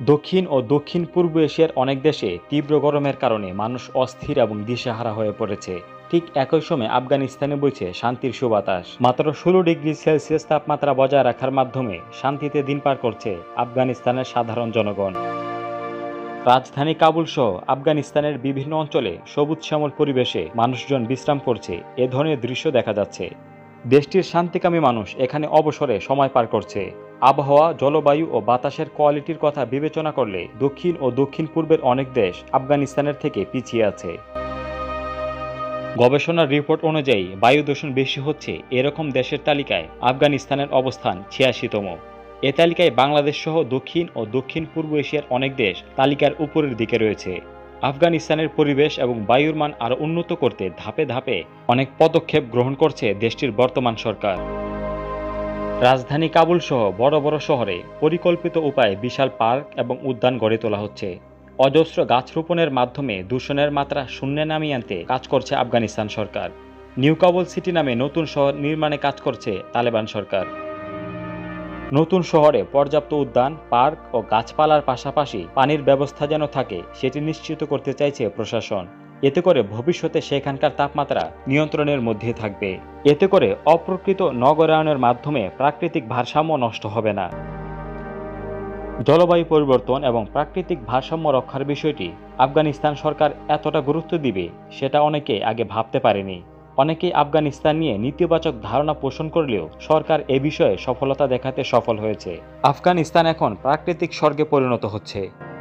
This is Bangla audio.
দক্ষিণ ও দক্ষিণ পূর্ব এশিয়ার অনেক দেশে তীব্র গরমের কারণে মানুষ অস্থির এবং দিশেহারা হয়ে পড়েছে। ঠিক একই সময়ে আফগানিস্তানে বইছে শান্তির সুবাতাস। মাত্র 16 ডিগ্রি সেলসিয়াস তাপমাত্রা বজায় রাখার মাধ্যমে শান্তিতে দিন পার করছে আফগানিস্তানের সাধারণ জনগণ। রাজধানী কাবুল সহ আফগানিস্তানের বিভিন্ন অঞ্চলে সবুজ শ্যামল পরিবেশে মানুষজন বিশ্রাম করছে। এ ধরনের দৃশ্য দেখা যাচ্ছে। দেশটির শান্তিকামী মানুষ এখানে অবসরে সময় পার করছে। আবহাওয়া, জলবায়ু ও বাতাসের কোয়ালিটির কথা বিবেচনা করলে দক্ষিণ ও দক্ষিণ পূর্বের অনেক দেশ আফগানিস্তানের থেকে পিছিয়ে আছে। গবেষণার রিপোর্ট অনুযায়ী বায়ু দূষণ বেশি হচ্ছে এরকম দেশের তালিকায় আফগানিস্তানের অবস্থান 86তম। এ তালিকায় বাংলাদেশ সহ দক্ষিণ ও দক্ষিণ পূর্ব এশিয়ার অনেক দেশ তালিকার উপরের দিকে রয়েছে। আফগানিস্তানের পরিবেশ এবং বায়ুর মান আরও উন্নত করতে ধাপে ধাপে অনেক পদক্ষেপ গ্রহণ করছে দেশটির বর্তমান সরকার। রাজধানী কাবুল সহ বড় বড় শহরে পরিকল্পিত উপায়ে বিশাল পার্ক এবং উদ্যান গড়ে তোলা হচ্ছে। অজস্র গাছ রোপণের মাধ্যমে দূষণের মাত্রা শূন্যে নামিয়ে আনতে কাজ করছে আফগানিস্তান সরকার। নিউ কাবুল সিটি নামে নতুন শহর নির্মাণে কাজ করছে তালেবান সরকার। নতুন শহরে পর্যাপ্ত উদ্যান, পার্ক ও গাছপালার পাশাপাশি পানির ব্যবস্থা যেন থাকে সেটি নিশ্চিত করতে চাইছে প্রশাসন। এতে করে ভবিষ্যতে সেখানকার তাপমাত্রা নিয়ন্ত্রণের মধ্যে থাকবে। এতে করে অপ্রকৃত নগরায়নের মাধ্যমে প্রাকৃতিক ভারসাম্য নষ্ট হবে না। জলবায়ু পরিবর্তন এবং প্রাকৃতিক ভারসাম্য রক্ষার বিষয়টি আফগানিস্তান সরকার এতটা গুরুত্ব দিবে সেটা অনেকে আগে ভাবতে পারেনি। অনেকেই আফগানিস্তান নিয়ে নেতিবাচক ধারণা পোষণ করলেও সরকার এ বিষয়ে সফলতা দেখাতে সফল হয়েছে। আফগানিস্তান এখন প্রাকৃতিক স্বর্গে পরিণত হচ্ছে।